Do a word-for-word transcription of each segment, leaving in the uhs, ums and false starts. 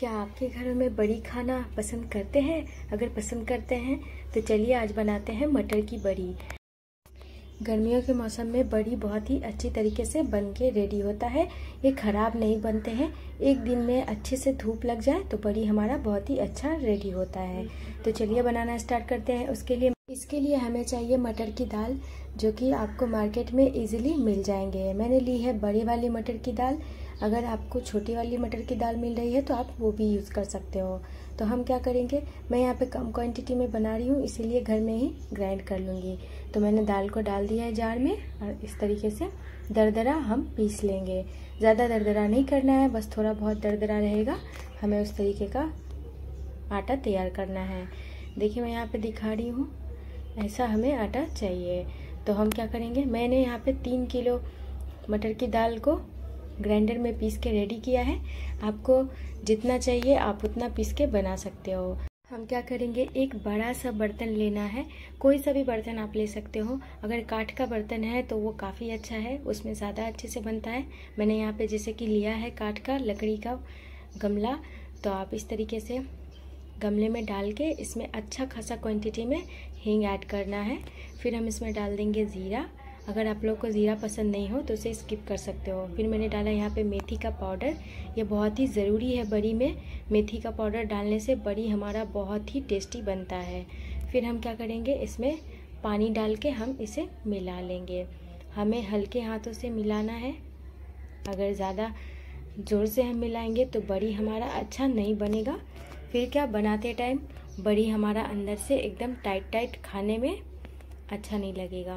क्या आपके घरों में बड़ी खाना पसंद करते हैं? अगर पसंद करते हैं तो चलिए आज बनाते हैं मटर की बड़ी। गर्मियों के मौसम में बड़ी बहुत ही अच्छी तरीके से बन के रेडी होता है। ये खराब नहीं बनते हैं। एक दिन में अच्छे से धूप लग जाए तो बड़ी हमारा बहुत ही अच्छा रेडी होता है। तो चलिए बनाना स्टार्ट करते हैं। उसके लिए इसके लिए हमें चाहिए मटर की दाल, जो कि आपको मार्केट में इजीली मिल जाएंगे। मैंने ली है बड़ी वाली मटर की दाल। अगर आपको छोटी वाली मटर की दाल मिल रही है तो आप वो भी यूज़ कर सकते हो। तो हम क्या करेंगे, मैं यहाँ पे कम क्वांटिटी में बना रही हूँ, इसीलिए घर में ही ग्राइंड कर लूँगी। तो मैंने दाल को डाल दिया है जार में और इस तरीके से दरदरा हम पीस लेंगे। ज़्यादा दरदरा नहीं करना है, बस थोड़ा बहुत दरदरा रहेगा। हमें उस तरीके का आटा तैयार करना है। देखिए मैं यहाँ पे दिखा रही हूँ, ऐसा हमें आटा चाहिए। तो हम क्या करेंगे, मैंने यहाँ पे तीन किलो मटर की दाल को ग्राइंडर में पीस के रेडी किया है। आपको जितना चाहिए आप उतना पीस के बना सकते हो। हम क्या करेंगे, एक बड़ा सा बर्तन लेना है। कोई सा भी बर्तन आप ले सकते हो। अगर काठ का बर्तन है तो वो काफ़ी अच्छा है, उसमें ज़्यादा अच्छे से बनता है। मैंने यहाँ पे जैसे कि लिया है काठ का लकड़ी का गमला। तो आप इस तरीके से गमले में डाल के इसमें अच्छा खासा क्वांटिटी में हींग ऐड करना है। फिर हम इसमें डाल देंगे ज़ीरा। अगर आप लोग को ज़ीरा पसंद नहीं हो तो उसे स्किप कर सकते हो। फिर मैंने डाला यहाँ पे मेथी का पाउडर। ये बहुत ही ज़रूरी है बड़ी में। मेथी का पाउडर डालने से बड़ी हमारा बहुत ही टेस्टी बनता है। फिर हम क्या करेंगे, इसमें पानी डाल के हम इसे मिला लेंगे। हमें हल्के हाथों से मिलाना है। अगर ज़्यादा ज़ोर से हम मिलाएंगे तो बड़ी हमारा अच्छा नहीं बनेगा। फिर क्या, बनाते टाइम बड़ी हमारा अंदर से एकदम टाइट टाइट खाने में अच्छा नहीं लगेगा।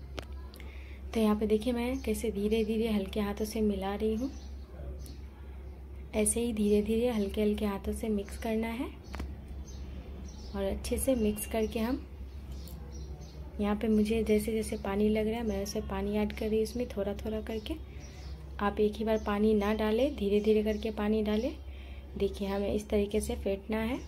तो यहाँ पे देखिए मैं कैसे धीरे धीरे हल्के हाथों से मिला रही हूँ। ऐसे ही धीरे धीरे हल्के हल्के हाथों से मिक्स करना है और अच्छे से मिक्स करके हम यहाँ पे मुझे जैसे जैसे पानी लग रहा है मैं उसे पानी ऐड कर रही हूँ इसमें थोड़ा थोड़ा करके। आप एक ही बार पानी ना डालें, धीरे धीरे करके पानी डालें। देखिए हमें इस तरीके से फेंटना है।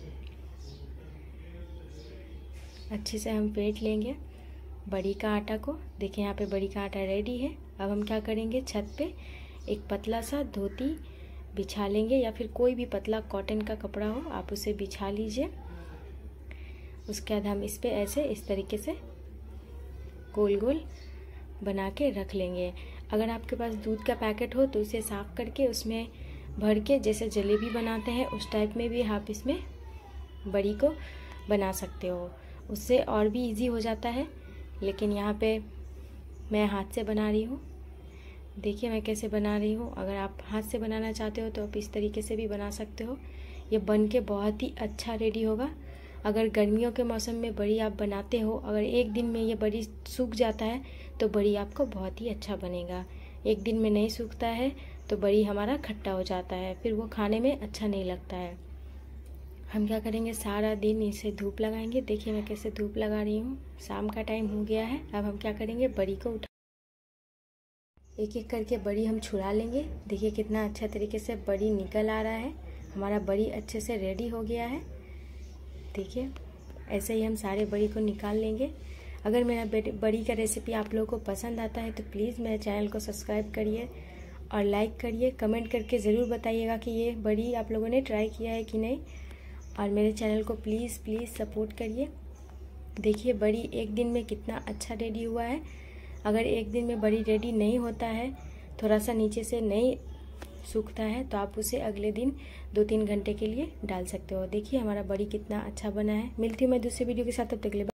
अच्छे से हम फेंट लेंगे बड़ी का आटा को। देखिए यहाँ पे बड़ी का आटा रेडी है। अब हम क्या करेंगे, छत पे एक पतला सा धोती बिछा लेंगे, या फिर कोई भी पतला कॉटन का कपड़ा हो आप उसे बिछा लीजिए। उसके बाद हम इस पे ऐसे इस तरीके से गोल गोल बना के रख लेंगे। अगर आपके पास दूध का पैकेट हो तो उसे साफ़ करके उसमें भर के जैसे जलेबी बनाते हैं उस टाइप में भी आप इसमें बड़ी को बना सकते हो। उससे और भी इजी हो जाता है। लेकिन यहाँ पे मैं हाथ से बना रही हूँ। देखिए मैं कैसे बना रही हूँ। अगर आप हाथ से बनाना चाहते हो तो आप इस तरीके से भी बना सकते हो। ये बन के बहुत ही अच्छा रेडी होगा। अगर गर्मियों के मौसम में बड़ी आप बनाते हो, अगर एक दिन में ये बड़ी सूख जाता है तो बड़ी आपको बहुत ही अच्छा बनेगा। एक दिन में नहीं सूखता है तो बड़ी हमारा खट्टा हो जाता है, फिर वो खाने में अच्छा नहीं लगता है। हम क्या करेंगे, सारा दिन इसे धूप लगाएंगे। देखिए मैं कैसे धूप लगा रही हूँ। शाम का टाइम हो गया है। अब हम क्या करेंगे, बड़ी को उठा एक एक करके बड़ी हम छुड़ा लेंगे। देखिए कितना अच्छा तरीके से बड़ी निकल आ रहा है। हमारा बड़ी अच्छे से रेडी हो गया है। देखिए ऐसे ही हम सारे बड़ी को निकाल लेंगे। अगर मेरा बड़ी का रेसिपी आप लोगों को पसंद आता है तो प्लीज़ मेरे चैनल को सब्सक्राइब करिए और लाइक करिए। कमेंट करके ज़रूर बताइएगा कि ये बड़ी आप लोगों ने ट्राई किया है कि नहीं। और मेरे चैनल को प्लीज़ प्लीज़ सपोर्ट करिए। देखिए बड़ी एक दिन में कितना अच्छा रेडी हुआ है। अगर एक दिन में बड़ी रेडी नहीं होता है, थोड़ा सा नीचे से नहीं सूखता है, तो आप उसे अगले दिन दो तीन घंटे के लिए डाल सकते हो। देखिए हमारा बड़ी कितना अच्छा बना है। मिलती हूँ मैं दूसरे वीडियो के साथ, तब तक के लिए।